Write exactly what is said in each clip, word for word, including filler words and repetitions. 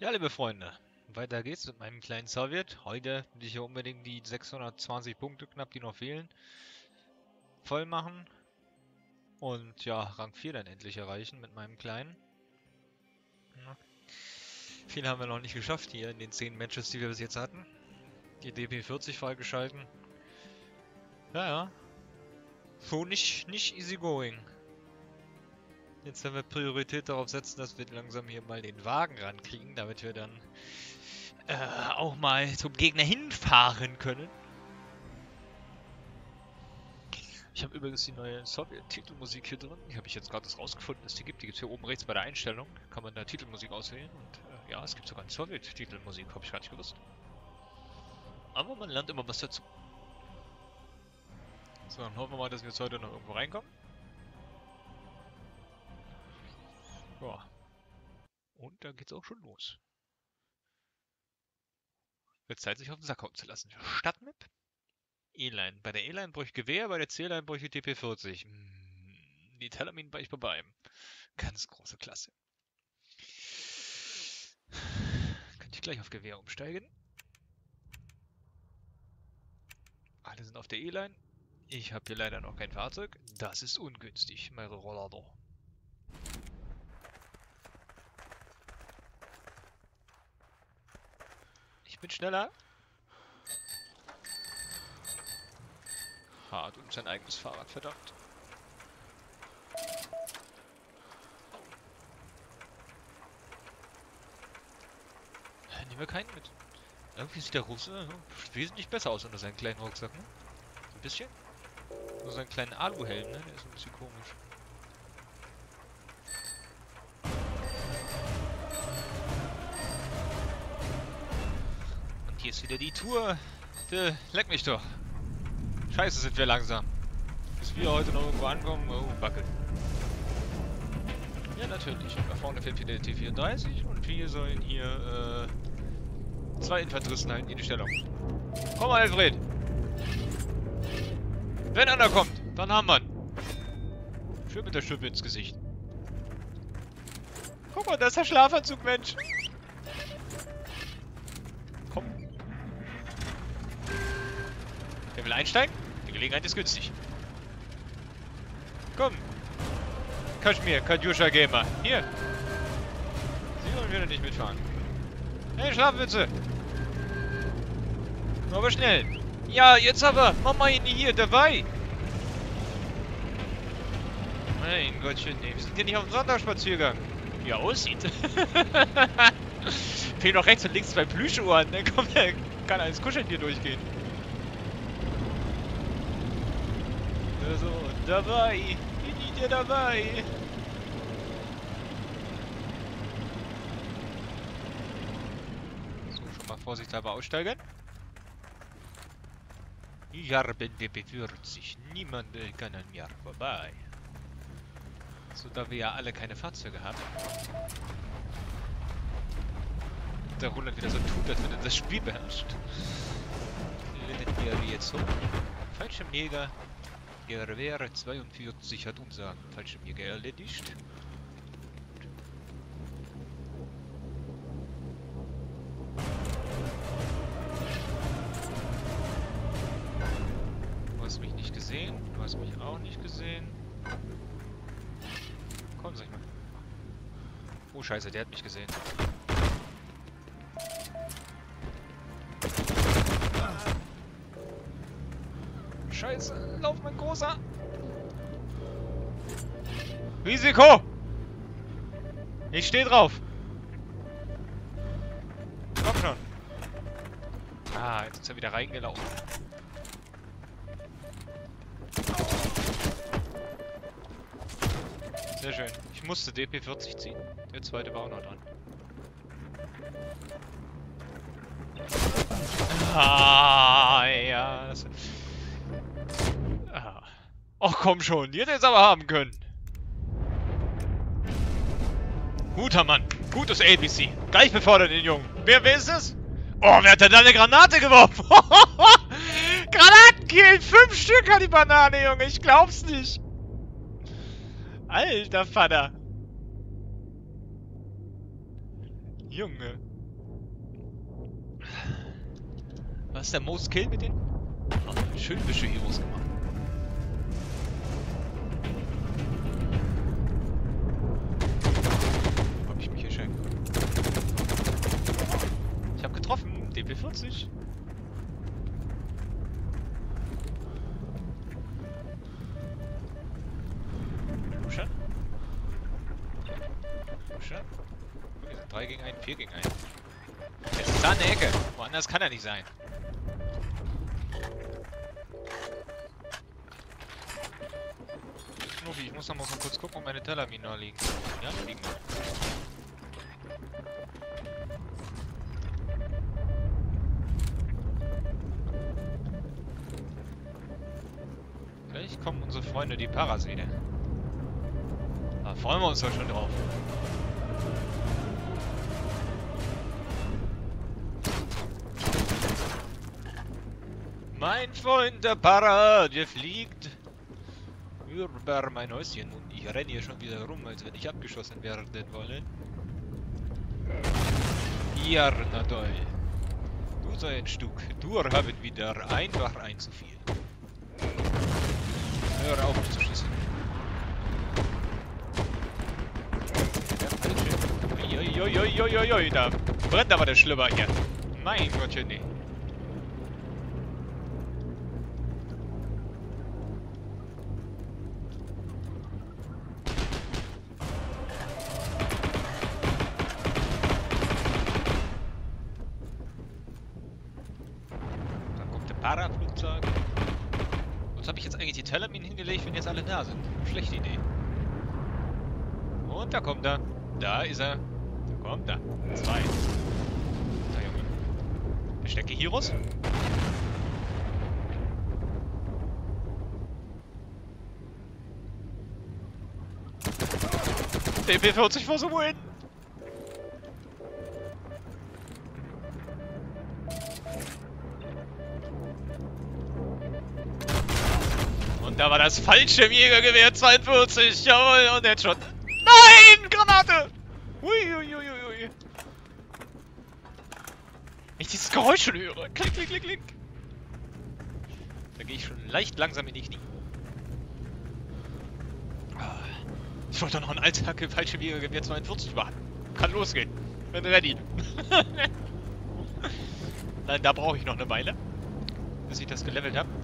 Ja, liebe Freunde, weiter geht's mit meinem kleinen Sowjet. Heute will ich hier unbedingt die sechshundertzwanzig Punkte knapp, die noch fehlen, voll machen. Und ja, Rang vier dann endlich erreichen mit meinem kleinen. Ja. Viel haben wir noch nicht geschafft hier in den zehn Matches, die wir bis jetzt hatten. Die D P vierzig freigeschalten. Ja, ja. Schon nicht, nicht easy going. Jetzt werden wir Priorität darauf setzen, dass wir langsam hier mal den Wagen rankriegen, damit wir dann äh, auch mal zum Gegner hinfahren können. Ich habe übrigens die neue Sowjet-Titelmusik hier drin. Die habe ich jetzt gerade rausgefunden, dass die gibt. Die gibt es hier oben rechts bei der Einstellung. Kann man da Titelmusik auswählen. Und äh, ja, es gibt sogar eine Sowjet-Titelmusik. Habe ich gar nicht gewusst. Aber man lernt immer was dazu. So, dann hoffen wir mal, dass wir jetzt heute noch irgendwo reinkommen. Ja. Und dann geht's auch schon los. Wird Zeit, sich auf den Sack hauen zu lassen. Stadtmap. E-Line. Bei der E-Line brauche ich Gewehr, bei der C-Line brauche ich T P vierzig. Hm, die Telamin war ich vorbei. Ganz große Klasse. Könnte ich gleich auf Gewehr umsteigen. Alle sind auf der E-Line. Ich habe hier leider noch kein Fahrzeug. Das ist ungünstig, meine Rollado. Ich bin schneller. Hart und sein eigenes Fahrrad, verdammt. Nehmen wir keinen mit. Irgendwie sieht der Russe wesentlich besser aus unter seinen kleinen Rucksack, ne? Ein bisschen. Nur seinen kleinen Aluhelm, ne? Der ist ein bisschen komisch. Und hier ist wieder die Tour. De, leck mich doch. Scheiße, sind wir langsam. Bis wir heute noch irgendwo ankommen. Oh, Backe. Ja, natürlich. Da vorne fährt wieder der T vierunddreißig und wir sollen hier äh, zwei Infanteristen halten in die Stellung. Komm mal, Alfred! Wenn einer kommt, dann haben wir ihn. Schön mit der Schippe ins Gesicht. Guck mal, das ist der Schlafanzug, Mensch. Komm. Wer will einsteigen? Die Gelegenheit ist günstig. Komm. Kaschmir, Katjuscha Gamer. Hier. Sie wollen wieder nicht mitfahren. Hey, Schlafwitze. Aber schnell. Ja, jetzt aber. Mama ihn hier dabei. Mein Gottchen, nee. Wir sind hier nicht auf dem Sonntagsspaziergang. Wie er aussieht. Fehlen noch rechts und links zwei Plüschuhren. Ne? Komm, der kann alles kuscheln hier durchgehen. So, dabei. Bin ich dir dabei. So, schon mal vorsichtshalber aussteigen. Ja, bin D P vierzig. Niemand kann an mir vorbei. So, da wir ja alle keine Fahrzeuge haben. Der Roland wieder so tut, als wenn er das Spiel beherrscht. Lendet wir jetzt so. Fallschirmjäger. Gewehr zweiundvierzig hat unser Fallschirmjäger erledigt. Du hast mich nicht gesehen, du hast mich auch nicht gesehen. Komm, sag mal. Oh Scheiße, der hat mich gesehen. Scheiße, lauf mein Großer! Risiko! Ich steh drauf! Komm schon! Ah, jetzt ist er wieder reingelaufen. Sehr schön. Ich musste D P vierzig ziehen. Der zweite war auch noch dran. Ah, ja. Das ah. Ach komm schon, die hätte jetzt aber haben können. Guter Mann. Gutes A B C. Gleich befördert den Jungen. Wer, wer ist es? Oh, wer hat denn da eine Granate geworfen? Granatenkill! Fünf Stück hat die Banane, Junge. Ich glaub's nicht. Alter Vater. Junge. Was ist der Most Kill mit denen? Oh, schön Wische-Heroes gemacht. Hab ich mich geschenkt. Ich hab getroffen. D P vierzig. Pusher. Pusher. Wir sind drei gegen einen, vier gegen einen. Jetzt ist da in der Ecke. Woanders kann er nicht sein. Schnuffi, ich muss noch mal so kurz gucken, ob meine Telamine noch liegen. Ja, liegen noch. Gleich kommen unsere Freunde, die Paras wieder. Da freuen wir uns doch schon drauf. Mein Freund, der Para, der fliegt über mein Häuschen und ich renne hier schon wieder rum, als wenn ich abgeschossen werden wollen. Ja, na toll. Du so ein Stück. Du haben wieder einfach ein zu viel. Hör auf, mich zu schießen. Uiuiuiuiui, da brennt aber der Schlüpper hier. Mein Gottchen, nee. Paraflugzeug. Wozu habe ich jetzt eigentlich die Telamine hingelegt, wenn jetzt alle da sind? Schlechte Idee. Und da kommt er. Da ist er. Da kommt er. Zwei. Da, Junge. Verstecke Heroes. D P vierzig for the win. Und da war das Fallschirmjägergewehr zweiundvierzig. Jawohl, und jetzt schon. Nein! Granate! Uiuiuiui. Wenn ich dieses Geräusch schon höre. Klick, klick, klick, klick. Da gehe ich schon leicht langsam in die Knie. Ich wollte doch noch ein Alltag Fallschirmjägergewehr zweiundvierzig machen. Kann losgehen. Bin ready. Nein, da brauche ich noch eine Weile, bis ich das gelevelt habe.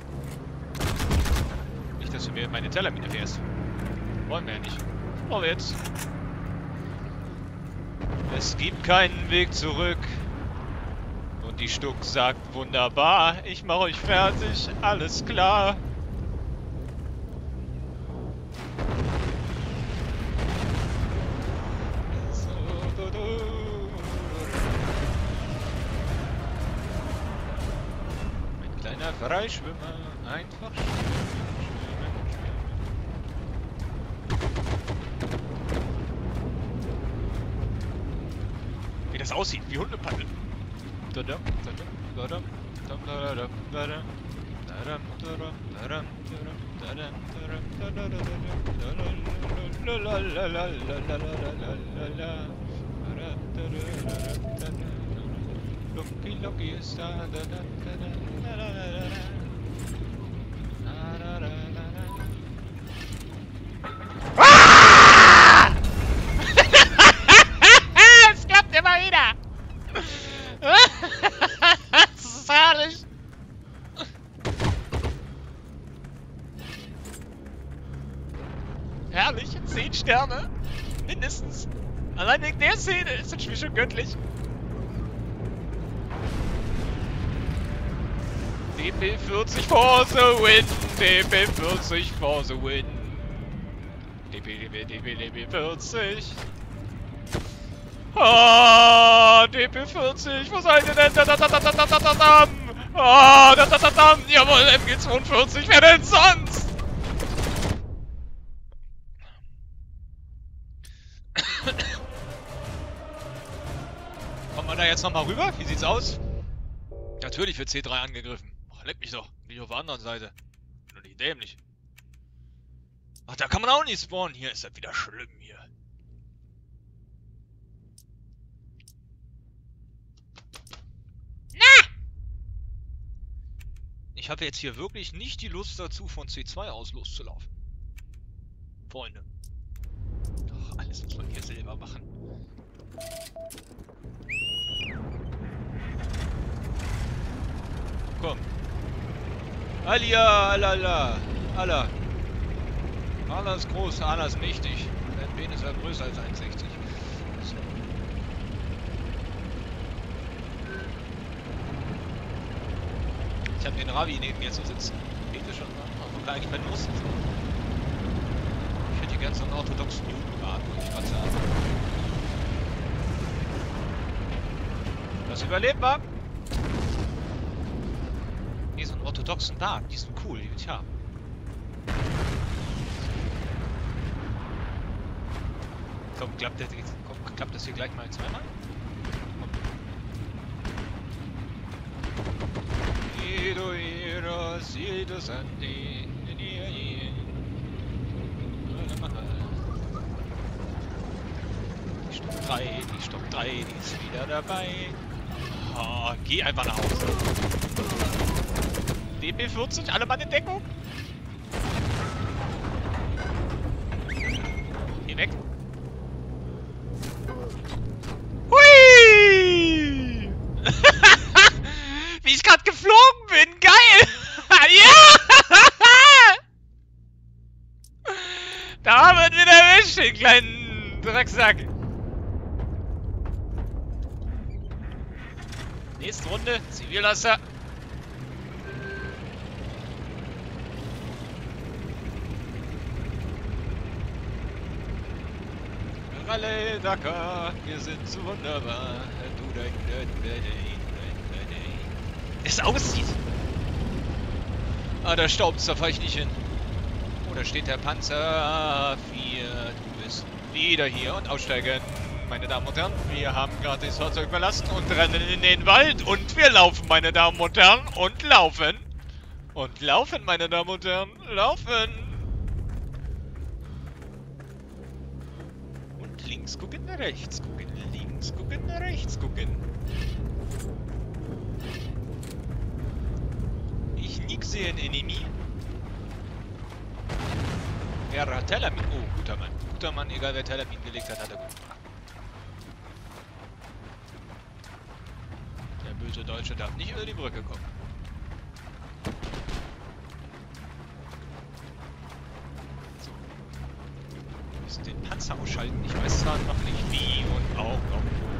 Nicht, dass du mir meine Telamine fährst. Wollen wir ja nicht. Wollen wir jetzt. Es gibt keinen Weg zurück. Und die Stuck sagt wunderbar. Ich mache euch fertig. Alles klar. Ein kleiner Freischwimmer. Einfach schwimmen. Wie das aussieht, wie Hundepaddel. Lucky, lucky ist da. Es klappt immer wieder! Das ist herrlich! Herrlich, zehn Sterne. Mindestens. Allein wegen der Szene ist das Spiel schon göttlich. D P vierzig for the win! D P vierzig for the win! D P, D P, D P, D P vierzig! Ah, D P vierzig, wo seid ihr denn? Da, da, da, da, da, da, da, da, ah, da, da, da, da, jawohl, M G zweiundvierzig, wer denn sonst? Kommt man da jetzt nochmal rüber? Wie sieht's aus? Natürlich wird C drei angegriffen. Oh, leck mich doch. Bin ich auf der anderen Seite. Bin doch nicht dämlich. Ach, da kann man auch nicht spawnen. Hier ist das wieder schlimm hier. Na! Ich habe jetzt hier wirklich nicht die Lust dazu, von C zwei aus loszulaufen. Freunde. Ach, alles muss man hier selber machen. Komm. Alia, alala, Allah. Allah ist groß, Allah ist mächtig. Sein Penis ist größer als eins Komma sechzig. So. Ich habe den Ravi neben mir zu sitzen. Geht das schon? Aber kann eigentlich keine Lust. Ich hätte gerne so einen orthodoxen Judenrat, würde ich gerade sagen. Das überlebt man. Nee, so einen orthodoxen Bart, die sind cool, die will ich haben. Komm, klappt das, komm, klappt das hier gleich mal zweimal? Komm. Die Stopp drei, die Stopp drei, die ist wieder dabei. Oh, geh einfach nach Hause. D B vierzig, alle Mann in Deckung. Geh weg. Hui! Wie ich gerade geflogen bin, geil! Ja! Da haben wir ihn wieder erwischt, den kleinen Drecksack. Nächste Runde, Zivillasser. Ralle, Dakar, wir sind so wunderbar. Es aussieht. Ah, der Staub, da fahre ich nicht hin. Oh, da steht der Panzer vier. Du bist wieder hier und aussteigen. Meine Damen und Herren, wir haben gerade das Fahrzeug verlassen und rennen in den Wald. Und wir laufen, meine Damen und Herren, und laufen. Und laufen, meine Damen und Herren, laufen. Und links gucken, rechts gucken, links gucken, rechts gucken. Ich nix sehen, Enemy. Wer hat Telamin? Oh, guter Mann. Guter Mann, egal wer Telamin gelegt hat, hat er gut gemacht. Der böse Deutsche darf nicht über die Brücke kommen. So. Wir müssen den Panzer ausschalten. Ich weiß zwar noch nicht wie und auch noch.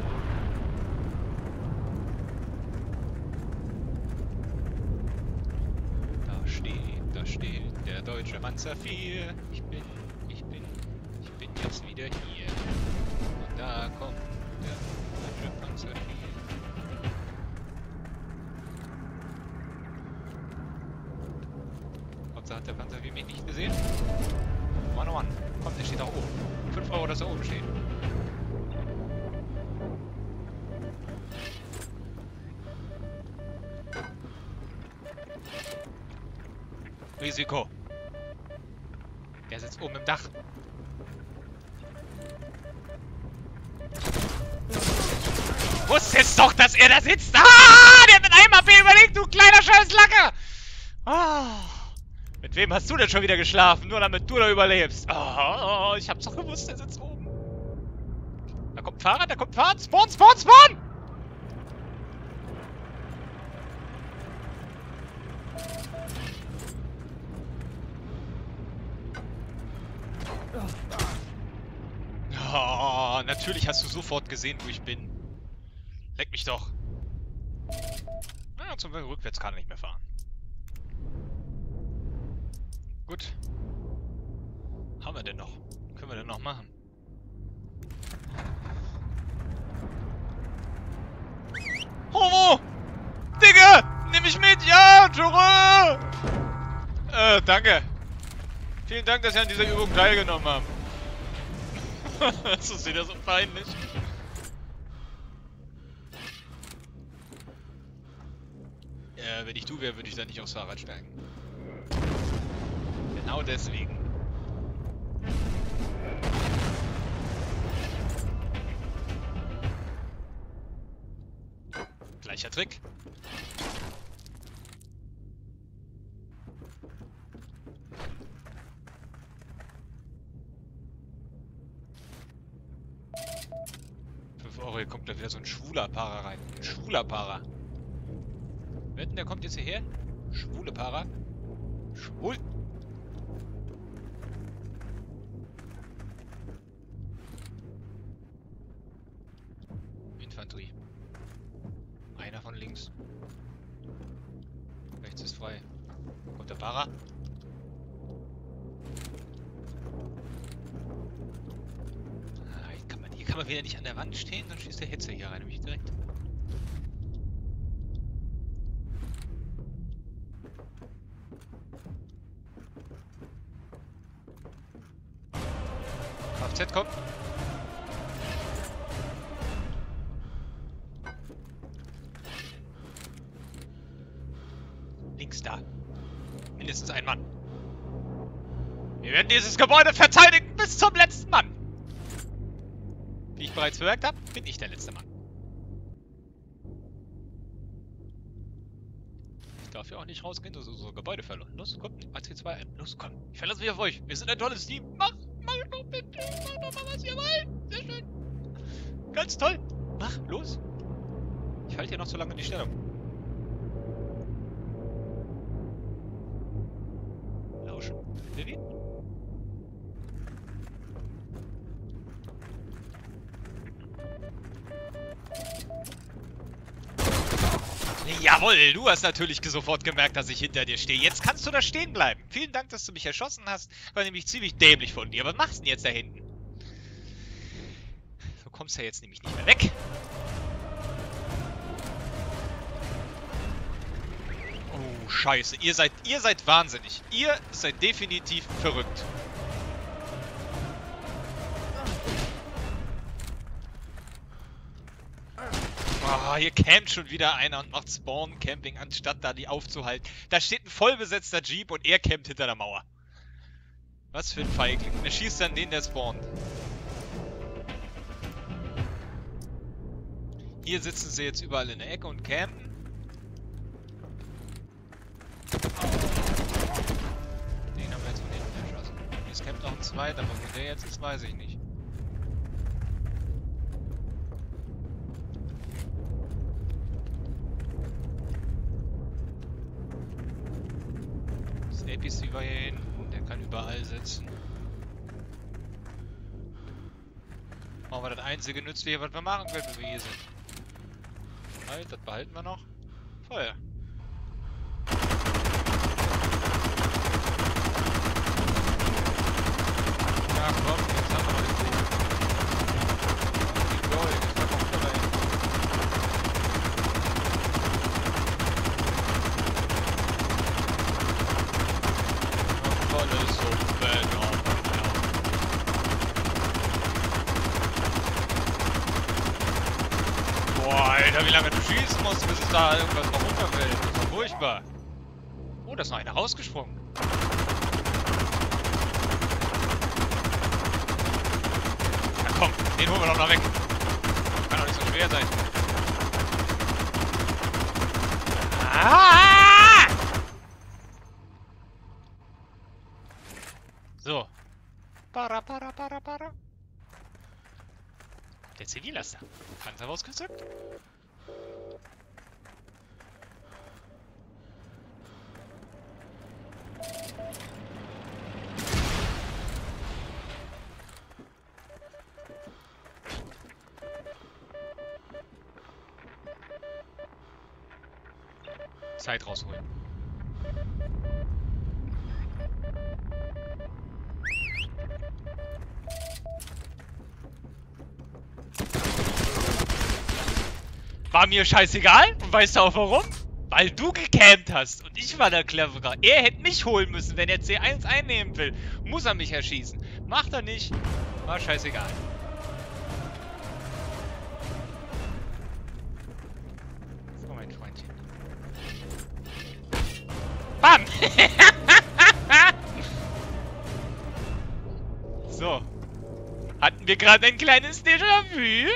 Da steht, da steht der deutsche Panzer vier. Ich bin, ich bin, ich bin jetzt wieder hier. Und da kommt der deutsche Panzer vier. Hauptsache hat der Panzer vier mich nicht gesehen. One on one. Kommt, der steht da oben. fünf Euro, dass er oben steht. Risiko. Der sitzt oben im Dach. Wusstest doch, dass er da sitzt. Ah, der hat mit einem A P überlegt, du kleiner Scheißlacker. Ah. Mit wem hast du denn schon wieder geschlafen? Nur damit du da überlebst. Oh, ich hab's doch gewusst, der sitzt oben. Da kommt ein Fahrrad, da kommt ein Fahrrad. Spawn, spawn, spawn! Oh, natürlich hast du sofort gesehen, wo ich bin. Leck mich doch. Ja, zum Beispiel rückwärts kann er nicht mehr fahren. Gut. Haben wir denn noch? Können wir denn noch machen? Homo! Digga! Nimm mich mit! Ja! Jure! Äh, danke. Vielen Dank, dass Sie an dieser Übung teilgenommen haben. Das ist wieder so peinlich. Ja, wenn ich du wäre, würde ich da nicht aufs Fahrrad steigen. Genau deswegen. Gleicher Trick. Oh, hier kommt da wieder so ein schwuler Para rein. Ein schwuler Para. Wetten, der kommt jetzt hierher? Schwule Para. Schwul. Infanterie. Einer von links. Rechts ist frei. Kommt der Para? Ah, hier kann man, hier kann man wieder nicht an der Wand stehen, dann schießt der Hetzer hier rein, nämlich direkt. Kfz kommt. Links da. Mindestens ein Mann. Wir werden dieses Gebäude verteidigen bis zum letzten Mann. Wie ich bereits bemerkt habe, bin ich der letzte Mann. Ich darf ja auch nicht rausgehen, das ist unser Gebäude verloren. Los, kommt, A C zwei ein. Los, komm. Ich verlasse mich auf euch. Wir sind ein tolles Team. Mach, mach doch bitte. Mach doch mal, was ihr wollt. Sehr schön. Ganz toll. Mach, los. Ich halte hier noch so lange die Stellung. Lauschen. Levin? Jawohl, du hast natürlich sofort gemerkt, dass ich hinter dir stehe. Jetzt kannst du da stehen bleiben. Vielen Dank, dass du mich erschossen hast. War nämlich ziemlich dämlich von dir. Was machst du denn jetzt da hinten? Du kommst ja jetzt nämlich nicht mehr weg. Oh, scheiße. Ihr seid, ihr seid wahnsinnig. Ihr seid definitiv verrückt. Oh, hier campt schon wieder einer und macht Spawn-Camping, anstatt da die aufzuhalten. Da steht ein vollbesetzter Jeep und er campt hinter der Mauer. Was für ein Feigling. Er schießt dann den, der spawnt. Hier sitzen sie jetzt überall in der Ecke und campen. Den haben wir jetzt von hinten erschossen. Hier campt noch ein zweiter, aber wo der jetzt ist, weiß ich nicht. A P C war hier hinten, der kann überall sitzen. Machen wir das einzige Nützliche, was wir machen können, wenn wir hier sind. Halt, das behalten wir noch. Feuer. Ja, komm, jetzt haben wir noch den Ding. Die Gold, jetzt kommt er dahin. Alles so bad, oh, boah, Alter, wie lange du schießen musst, bis es da irgendwas noch runterfällt. Das ist doch furchtbar. Oh, da ist noch einer rausgesprungen. Na komm, den holen wir doch noch weg. Kann doch nicht so schwer sein. Ah! So. Para, para, para, para. Der Zivillaster. Panzer rausgezückt. Zeit rausholen. War mir scheißegal. Und weißt du auch warum? Weil du gecampt hast. Und ich war der Cleverer. Er hätte mich holen müssen, wenn er C eins einnehmen will. Muss er mich erschießen. Macht er nicht. War scheißegal. So, mein Freundchen. Bam! So. Hatten wir gerade ein kleines Déjà-vu?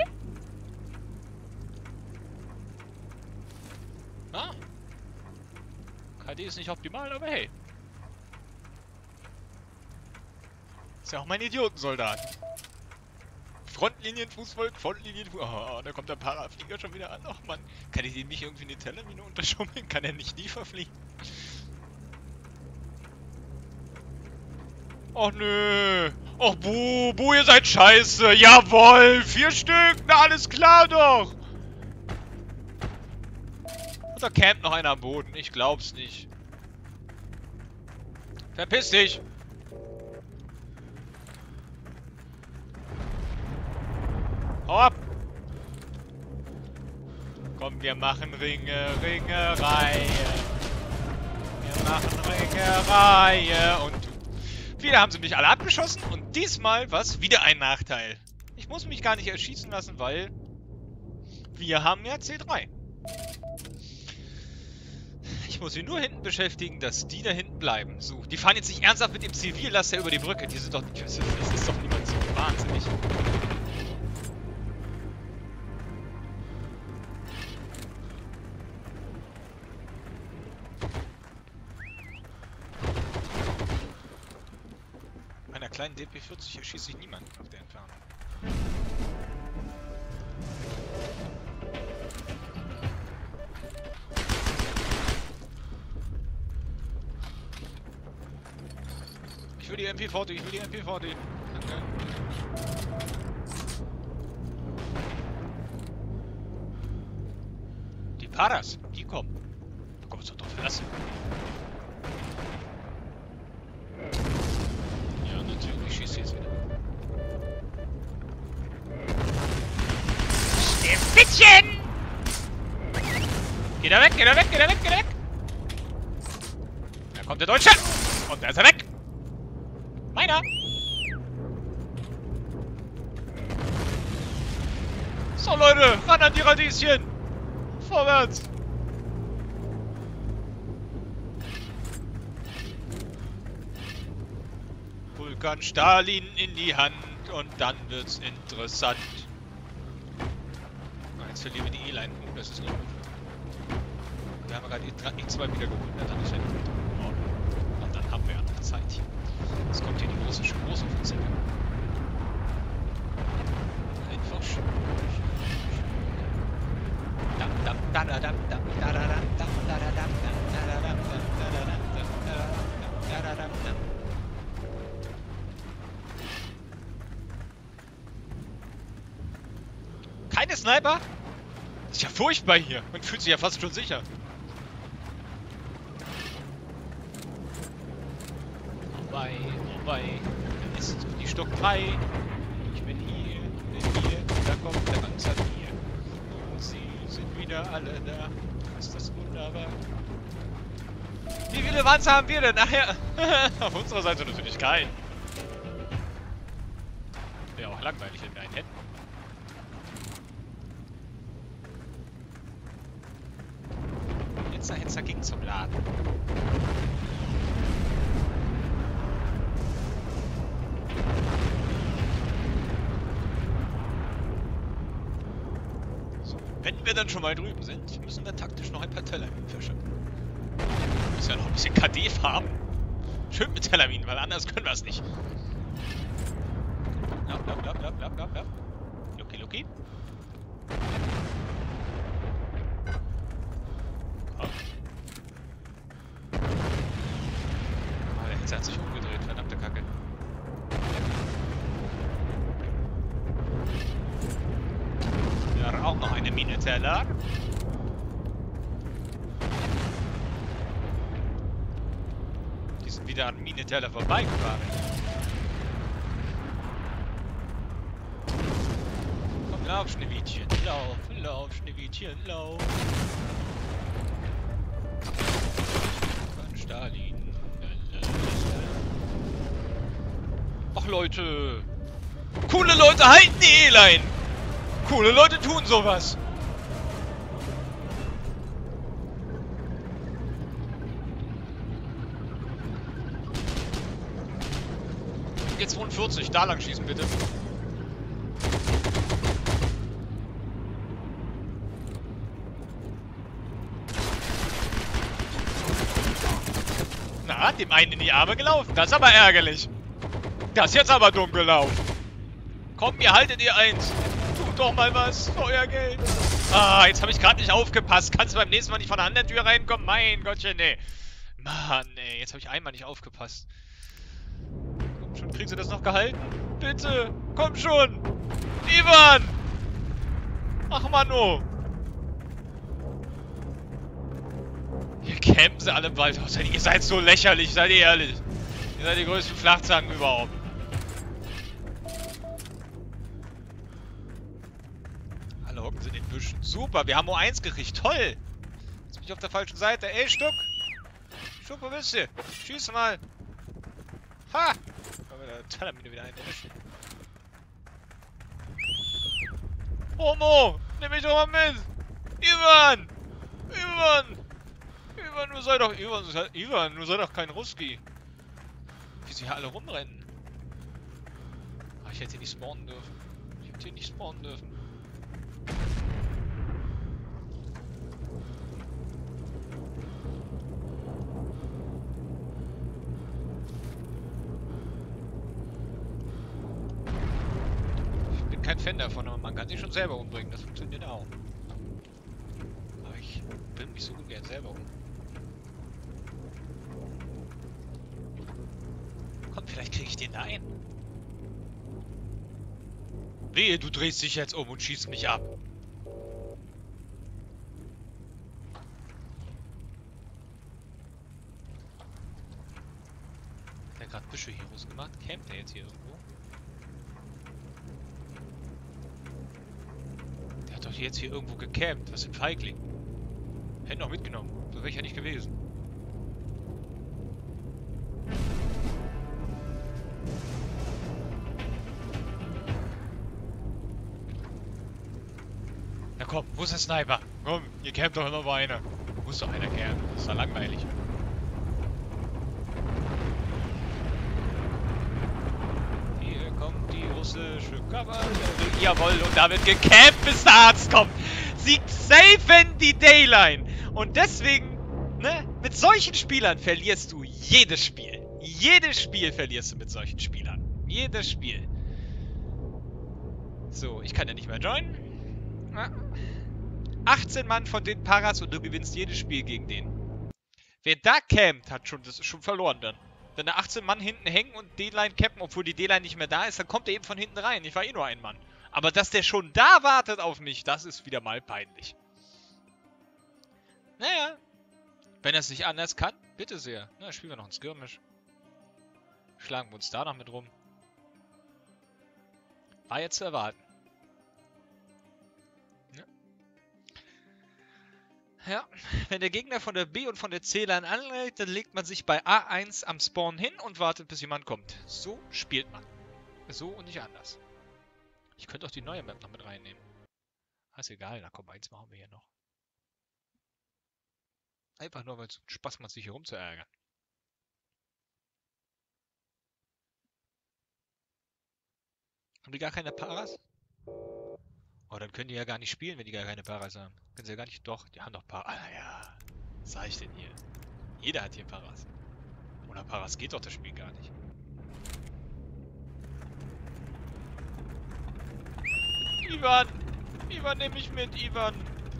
Ah. K D ist nicht optimal, aber hey. Ist ja auch mein Idiotensoldat. Frontlinienfußvolk, Frontlinienfußvolk. Oh, da kommt der Paraflieger schon wieder an. Ach man, kann ich den nicht irgendwie eine Tellermine unterschummeln? Kann er nicht nie verfliegen? Och nö. Och Bu, Bu, ihr seid scheiße. Jawoll, vier Stück. Na, alles klar doch. Und da campt noch einer am Boden. Ich glaub's nicht. Verpiss dich. Hau ab. Komm, wir machen Ringe, Ringe, Reihe. Wir machen Ringe, Reihe. Und wieder haben sie mich alle abgeschossen. Und diesmal, was? Wieder ein Nachteil. Ich muss mich gar nicht erschießen lassen, weil wir haben ja C drei. Ich muss sie nur hinten beschäftigen, dass die da hinten bleiben. So, die fahren jetzt nicht ernsthaft mit dem Zivillaster über die Brücke. Die sind doch... Das ist doch niemand so wahnsinnig. Einer kleinen D P vierzig erschießt sich niemand auf der Entfernung. Ich will die M P vierzig, ich will die M P vierzig. Danke. Die Paras, die kommen. Da kommen wir doch verlassen. Ja, natürlich schießt sie jetzt wieder. Stiftchen! Geht er weg, geht er weg, geht er weg, geht er weg! Da kommt der Deutsche! Und da ist er weg! Meiner! So Leute, ran an die Radieschen! Vorwärts! Vulkan Stalin in die Hand und dann wird's interessant. Na, jetzt verlieren wir die E-Line. Oh, das ist nicht gut. Wir haben gerade die zwei wieder geholt, na, dann ist ja gut. Oh. Und dann haben wir ja noch Zeit. Jetzt kommt hier die große Großoffensive. Einfach schön. Keine Sniper? Das ist ja furchtbar hier. Man fühlt sich ja fast schon sicher. Wobei, wobei, dann ist die Stock drei. Ich bin hier, ich bin hier, da kommt der Panzer vier. Und sie sind wieder alle da. Ist das wunderbar. Wie viele Panzer haben wir denn? Ach ja, auf unserer Seite natürlich kein. Wäre auch langweilig, wenn wir einen hätten. Hetzer, Hetzer ging zum Laden. Wenn wir dann schon mal drüben sind, müssen wir taktisch noch ein paar Tellerminen verschiffen. Wir müssen ja noch ein bisschen K D farben. Schön mit Tellerminen, weil anders können wir es nicht. Lauf, lauf, lauf, lauf, lauf, lauf, lauf. Lucky, Lucky. Oh. Oh, der Hitze hat sich umgedreht, verdammte Kacke. Ja, auch noch eine Mine Teller. Die sind wieder an Mine Teller vorbeigefahren. Komm, lauf, Schneewittchen, lauf, lauf, Schneewittchen, lauf. Von Stalin. Ach Leute! Coole Leute halten die E-Line! Coole Leute tun sowas! Jetzt zweiundvierzig, da lang schießen bitte. Na, dem einen in die Arme gelaufen. Das ist aber ärgerlich. Das ist jetzt aber dumm gelaufen. Komm, ihr haltet ihr eins. Tut doch mal was für euer Geld. Ah, jetzt habe ich gerade nicht aufgepasst. Kannst du beim nächsten Mal nicht von der anderen Tür reinkommen? Mein Gottchen, nee. Mann, ey, jetzt habe ich einmal nicht aufgepasst. Komm schon, kriegst du das noch gehalten? Bitte, komm schon. Ivan! Ach, Mann, hier campen sie alle im Wald. Ihr seid so lächerlich, seid ihr ehrlich. Ihr seid die größten Flachzangen überhaupt. Alle hocken sie in den Büschen. Super, wir haben nur eins gekriegt. Toll. Jetzt bin ich auf der falschen Seite. Ey, Stuck. Stuck, wo bist du? Schieß mal. Ha! Kommen wir da Talamine wieder ein. Homo! Nimm mich doch mal mit! Ivan! Ivan! Ivan, du sei doch... Ivan, du sei, Ivan, du sei doch kein Ruski. Wie sie hier alle rumrennen. Ah, ich hätte hier nicht spawnen dürfen. Ich hätte hier nicht spawnen dürfen. Ich bin kein Fan davon, aber man kann sich schon selber umbringen. Das funktioniert auch. Aber ich bringe mich so ungern selber um. Komm, vielleicht kriege ich den da ein. Wehe, du drehst dich jetzt um und schießt mich ab. Der hat gerade Büsche-Heroes gemacht. Campt der jetzt hier irgendwo? Der hat doch jetzt hier irgendwo gecampt. Was für ein Feigling. Hätte noch mitgenommen. So wäre ich ja nicht gewesen. Na komm, wo ist der Sniper? Komm, hier campt doch noch mal einer. Muss doch einer campen. Das ist doch langweilig. Hier kommt die russische Kavallerie. Jawohl, und da wird gecampt, bis der Arzt kommt. Sie safen die Dayline. Und deswegen, ne, mit solchen Spielern verlierst du jedes Spiel. Jedes Spiel verlierst du mit solchen Spielern. Jedes Spiel. So, ich kann ja nicht mehr joinen. achtzehn Mann von den Paras und du gewinnst jedes Spiel gegen den. Wer da campt, hat schon, das ist schon verloren dann. Wenn da achtzehn Mann hinten hängen und D-Line campen, obwohl die D-Line nicht mehr da ist, dann kommt er eben von hinten rein. Ich war eh nur ein Mann. Aber dass der schon da wartet auf mich, das ist wieder mal peinlich. Naja. Wenn er es nicht anders kann, bitte sehr. Na, spielen wir noch ein Skirmish. Schlagen wir uns da noch mit rum. War jetzt zu erwarten. Ja. Ja, wenn der Gegner von der B und von der C-Line anlegt, dann legt man sich bei A eins am Spawn hin und wartet, bis jemand kommt. So spielt man. So und nicht anders. Ich könnte auch die neue Map noch mit reinnehmen. Ist egal, na komm, eins machen wir hier noch. Einfach nur, weil es Spaß macht, sich hier rumzuärgern. Haben die gar keine Paras? Oh, dann können die ja gar nicht spielen, wenn die gar keine Paras haben. Können sie ja gar nicht... Doch, die haben doch Paras. Ah ja, was sag ich denn hier? Jeder hat hier Paras. Ohne Paras geht doch das Spiel gar nicht. Ivan! Ivan, nehm mich mit, Ivan!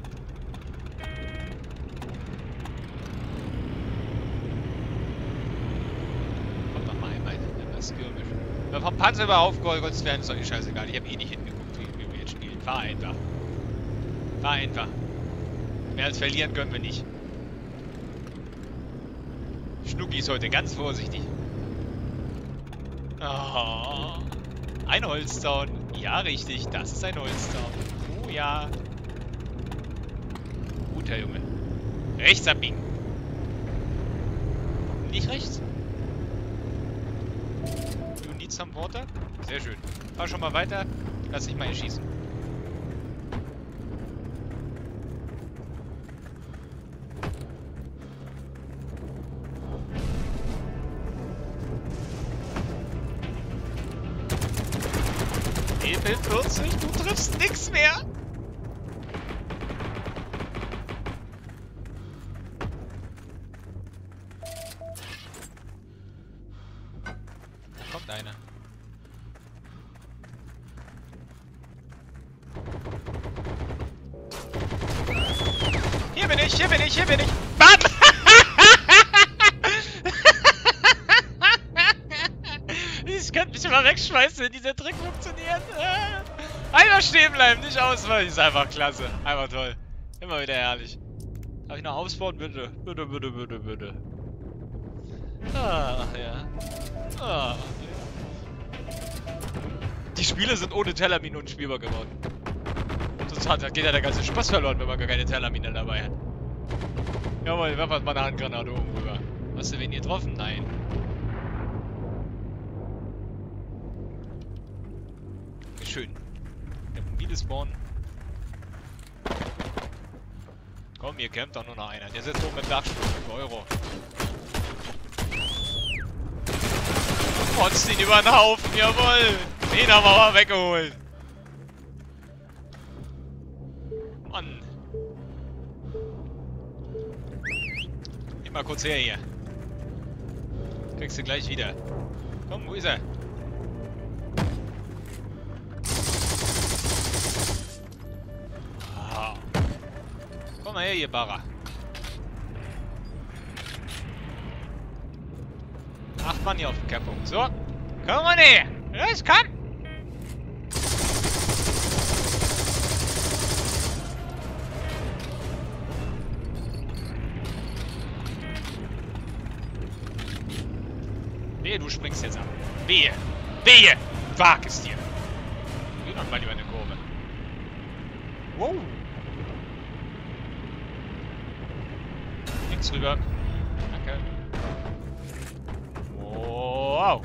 Kommt doch mal einmal in das Skirmish. Wenn wir vom Panzer über aufgeholzt werden, ist doch eh scheißegal. Ich habe eh nicht hingeguckt, wie wir jetzt spielen. Fahr einfach. Fahr einfach. Mehr als verlieren können wir nicht. Schnucki ist heute ganz vorsichtig. Oh, ein Holzzaun. Ja, richtig. Das ist ein Holzzaun. Oh ja. Guter Junge. Rechts abbiegen. Nicht rechts? You need some water? Sehr schön. Fahr schon mal weiter. Lass dich mal hier schießen. E vierzig, du triffst nix mehr! Da kommt einer. ich, hier bin ich, hier bin ich. Bam! Ich könnte mich mal wegschmeißen, wenn dieser Trick funktioniert. Einfach stehen bleiben, nicht ausweichen. Ist einfach klasse. Einfach toll. Immer wieder herrlich. Darf ich noch aufspawnen? Bitte. Bitte, bitte, bitte, bitte. Ach ja. Ach, ja. Die Spiele sind ohne Tellermine unspielbar geworden. Sonst hat, geht ja der ganze Spaß verloren, wenn man gar keine Tellermine dabei hat. Jawohl, werf mal eine Handgranate oben rüber. Hast du wen hier getroffen? Nein. Schön. Der mobile Spawn. Komm, hier campt doch nur noch einer. Der sitzt oben mit Dachstuhl. fünf Euro. Fotzt ihn über den Haufen, jawohl! Den haben wir aber weggeholt. Mann. Geh mal kurz her hier. Kriegst du gleich wieder. Komm, wo ist er? Ah. Komm mal her, ihr Barra. Acht Mann hier auf dem Camppunkt. So. Komm mal her. Los, komm. Wehe, du springst jetzt ab. Wehe. Wehe. Wag es dir. Geh noch mal über eine Kurve. Wow. Links rüber. Danke. Wow.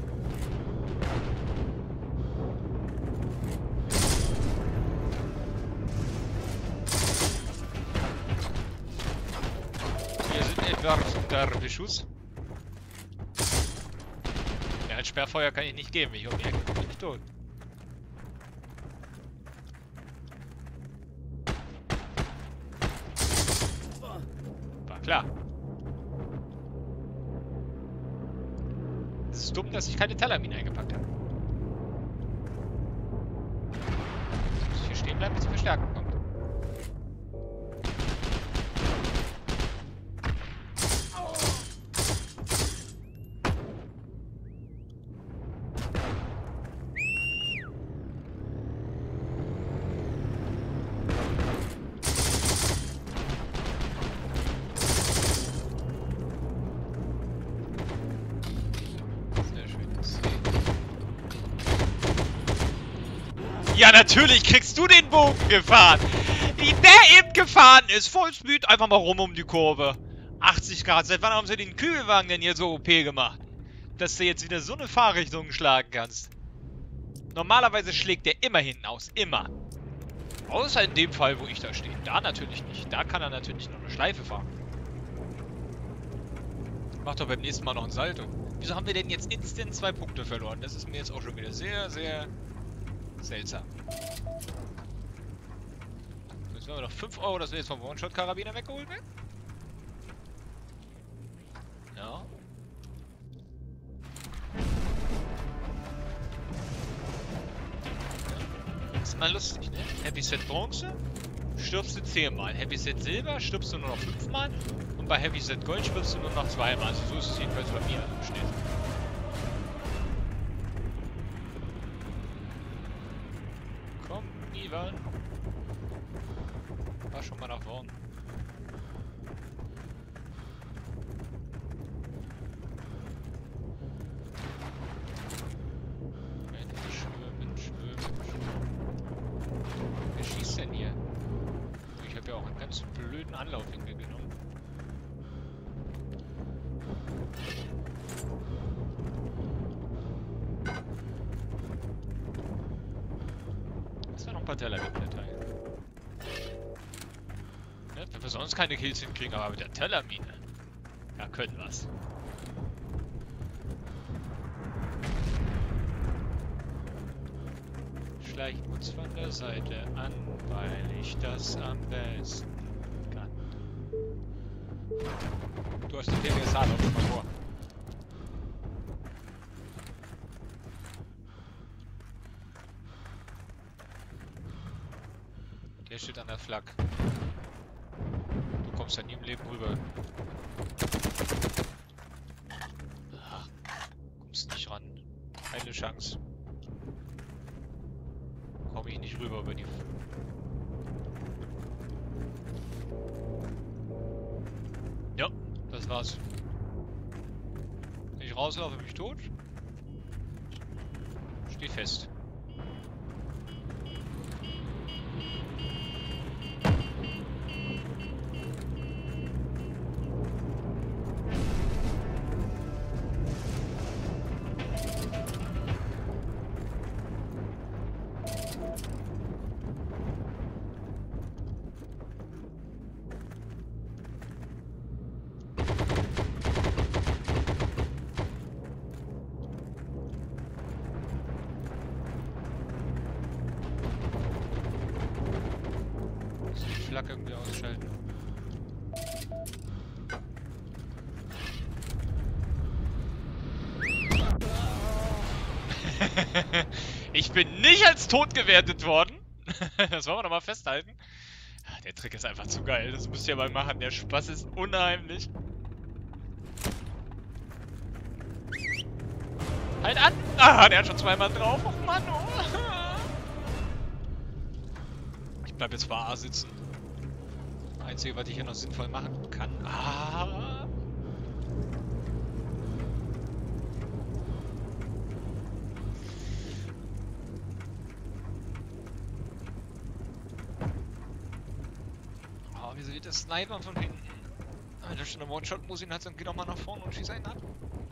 Wir sind etwas unter Beschuss. Ja, ein Sperrfeuer kann ich nicht geben. Ich um die Ecke bin ich tot. War klar. Es ist dumm, dass ich keine Tellermine eingepackt habe. Ich muss hier stehen bleiben, bis die Verstärkung kommt. Ja, natürlich kriegst du den Bogen gefahren. Wie der eben gefahren ist. Vollspeed, einfach mal rum um die Kurve. achtzig Grad. Seit wann haben sie den Kühlwagen denn hier so O P gemacht? Dass du jetzt wieder so eine Fahrrichtung schlagen kannst. Normalerweise schlägt der immer hinten aus. Immer. Außer in dem Fall, wo ich da stehe. Da natürlich nicht. Da kann er natürlich noch eine Schleife fahren. Macht doch beim nächsten Mal noch ein Salto. Wieso haben wir denn jetzt instant zwei Punkte verloren? Das ist mir jetzt auch schon wieder sehr, sehr... seltsam. Jetzt haben wir noch fünf Euro, dass wir jetzt vom One-Shot-Karabiner weggeholt werden. Ja. Das ist mal lustig, ne? Happy Set Bronze stirbst du zehnmal. Happy Set Silber stirbst du nur noch fünfmal. Und bei Happy Set Gold stirbst du nur noch zweimal. Also so ist es jedenfalls bei mir im Schnitt. Ivan. War schon mal nach vorn. Schwimmen, schwimmen, schwimmen. Wer schießt denn hier? Ich habe ja auch einen ganz blöden Anlaufwinkel genommen. Ein paar Teller wegverteilen. Ja, wenn wir sonst keine Kills hinkriegen, aber mit der Tellermine. Ja, können wir's. Schleicht uns von der Seite an, weil ich das am besten kann. Du hast die P W S A, lauf mal vor. Der steht an der Flak. Du kommst ja nie im Leben rüber. Ach, kommst nicht ran. Keine Chance. Komme ich nicht rüber über die... Ja, das war's. Wenn ich rauslaufe, bin ich tot. Steht fest. Flak irgendwie ausschalten. Ich bin nicht als tot gewertet worden. Das wollen wir doch mal festhalten. Der Trick ist einfach zu geil. Das müsst ihr mal machen. Der Spaß ist unheimlich. Halt an! Ah, der hat schon zweimal drauf. Och Mann, oh. Ich bleib jetzt bei A sitzen. Einzige, was ich hier noch sinnvoll machen kann. Ah. Oh, wieso geht der Sniper von hinten? Wenn er schon eine One-Shot-Musik hat, dann geh doch mal nach vorne und schieß einen ab.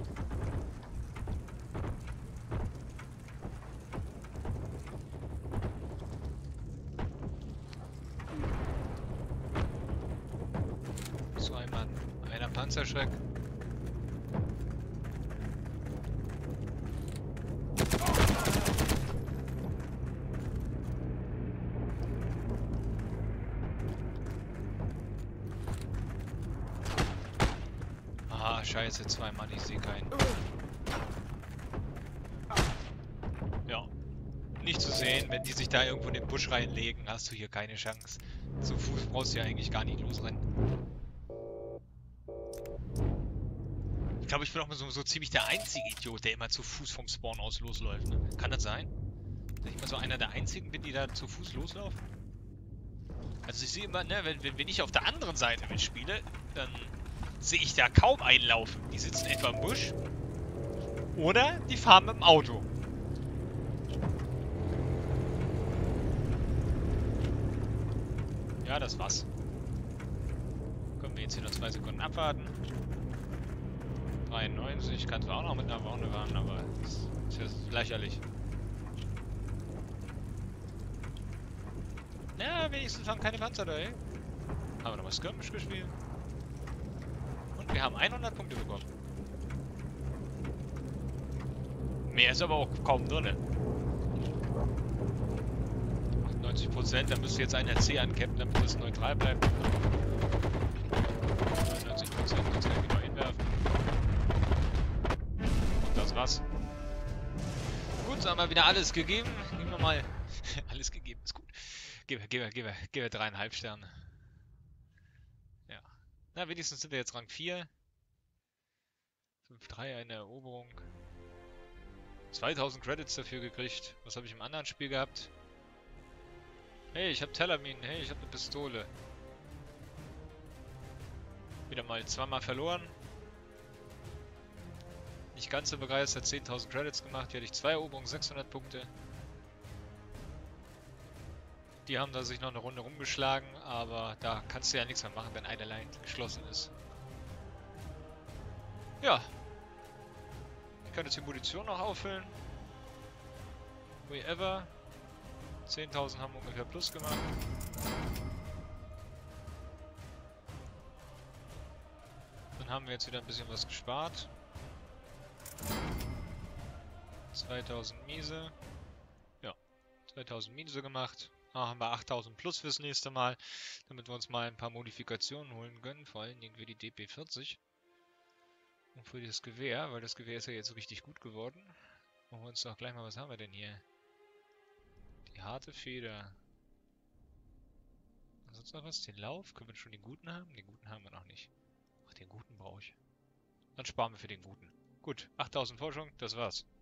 Zweimal einer Panzerschreck. Ah, scheiße, zwei Mann, ich sehe keinen. Ja. Nicht zu sehen, wenn die sich da irgendwo in den Busch reinlegen, hast du hier keine Chance. Zu Fuß brauchst du ja eigentlich gar nicht losrennen. Ich glaube, ich bin auch mal so, so ziemlich der einzige Idiot, der immer zu Fuß vom Spawn aus losläuft. Ne? Kann das sein? Dass ich immer so einer der einzigen bin, die da zu Fuß loslaufen? Also ich sehe immer, ne, wenn, wenn, wenn ich auf der anderen Seite mitspiele, dann sehe ich da kaum einlaufen. Die sitzen etwa im Busch. Oder die fahren mit dem Auto. Ja, das war's. Können wir jetzt hier noch zwei Sekunden abwarten. dreiundneunzig, kann zwar auch noch mit einer Wonne fahren, aber das ist ja lächerlich. Ja, wenigstens haben keine Panzer da, ey. Haben wir nochmal Skirmish gespielt. Und wir haben hundert Punkte bekommen. Mehr ist aber auch kaum drin. achtundneunzig Prozent, da müsste jetzt einer C ancappen, damit das neutral bleibt. neunundneunzig Prozent, jetzt kann ich wieder hinwerfen. Und das war's. Gut, so haben wir wieder alles gegeben. Geben wir mal. Alles gegeben, ist gut. Gebe, gebe, gebe, gebe dreieinhalb Sterne. Ja. Na, wenigstens sind wir jetzt Rang vier. fünf drei, eine Eroberung. zweitausend Credits dafür gekriegt. Was habe ich im anderen Spiel gehabt? Hey, ich habe Telamine. Hey, ich habe eine Pistole. Wieder mal zweimal verloren. Nicht ganz so begeistert. zehntausend Credits gemacht. Hier hatte ich zwei Eroberungen, sechshundert Punkte. Die haben da sich noch eine Runde rumgeschlagen, aber da kannst du ja nichts mehr machen, wenn eine Line geschlossen ist. Ja. Ich kann jetzt die Munition noch auffüllen. We ever. zehntausend haben ungefähr plus gemacht. Dann haben wir jetzt wieder ein bisschen was gespart. zweitausend Miese. Ja, zweitausend Miese gemacht. Ah, haben wir achttausend plus fürs nächste Mal, damit wir uns mal ein paar Modifikationen holen können, vor allen Dingen für die D P vierzig. Und für das Gewehr, weil das Gewehr ist ja jetzt richtig gut geworden. Machen wir uns doch gleich mal, was haben wir denn hier? Die harte Feder. Also sonst noch was? Den Lauf? Können wir schon den guten haben? Den guten haben wir noch nicht. Ach, den guten brauche ich. Dann sparen wir für den guten. Gut, achttausend Forschung, das war's.